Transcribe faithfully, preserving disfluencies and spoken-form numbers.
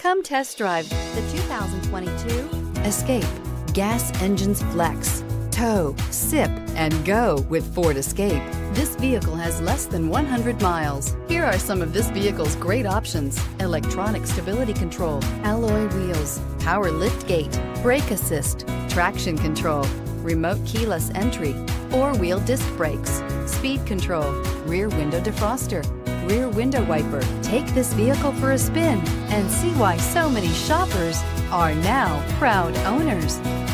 Come test drive the two thousand twenty-two Escape. Gas engines flex, tow, sip, and go with Ford Escape. This vehicle has less than one hundred miles. Here are some of this vehicle's great options: electronic stability control, alloy wheels, power liftgate, brake assist, traction control, remote keyless entry, four-wheel disc brakes, speed control, rear window defroster, rear window wiper. Take this vehicle for a spin and see why so many shoppers are now proud owners.